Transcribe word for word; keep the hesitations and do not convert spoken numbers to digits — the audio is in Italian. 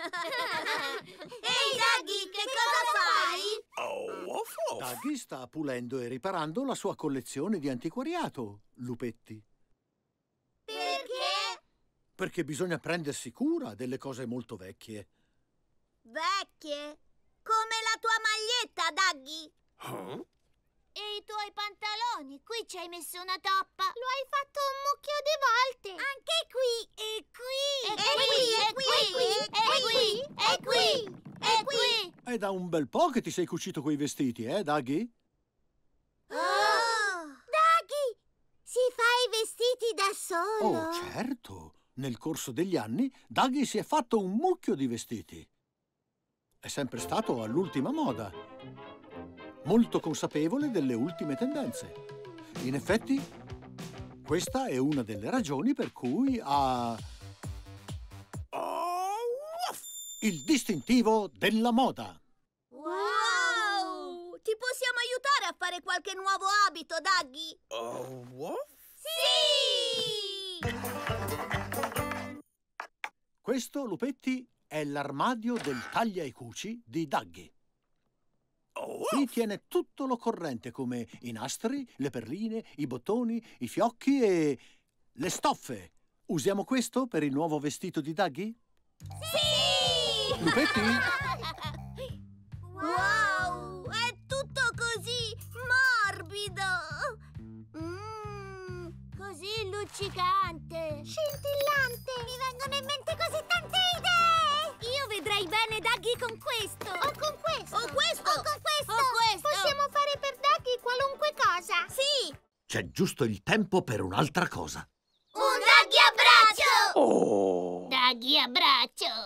Ehi, Daggy, che cosa fai? Oh, off, off. Daggy sta pulendo e riparando la sua collezione di antiquariato, Lupetti. Perché? Perché bisogna prendersi cura delle cose molto vecchie. Vecchie? Come la tua maglietta, Daggy? Huh? E i tuoi pantaloni? Qui ci hai messo una toppa. Lo hai fatto un mucchio di volte. Anche qui. E qui. E, qui. E qui. E qui. E qui. E qui. È da un bel po' che ti sei cucito quei vestiti, eh, Daggy? Oh. Daggy, si fa i vestiti da solo? Oh, certo. Nel corso degli anni, Daggy si è fatto un mucchio di vestiti. È sempre stato all'ultima moda. Molto consapevole delle ultime tendenze. In effetti, questa è una delle ragioni per cui ha Oh, off. il distintivo della moda. Wow! Ti possiamo aiutare a fare qualche nuovo abito, Daggy? Oh, off. Sì! Questo, Lupetti, è l'armadio del taglia e cuci di Daggy. Oh, Qui off. tiene tutto l'occorrente, come i nastri, le perline, i bottoni, i fiocchi e le stoffe. Usiamo questo per il nuovo vestito di Daggy? Sì! Lupetti? Wow! È tutto così morbido! Mm, così luccicante! Scintillante! Mi vengono in mente così tante idee! Io vedrei bene Daggy con questo! O con questo! O questo! O con questo! O questo! Possiamo fare per Daggy qualunque cosa! Sì! C'è giusto il tempo per un'altra cosa. Un Daggy a braccio! Oh. Daggy a braccio!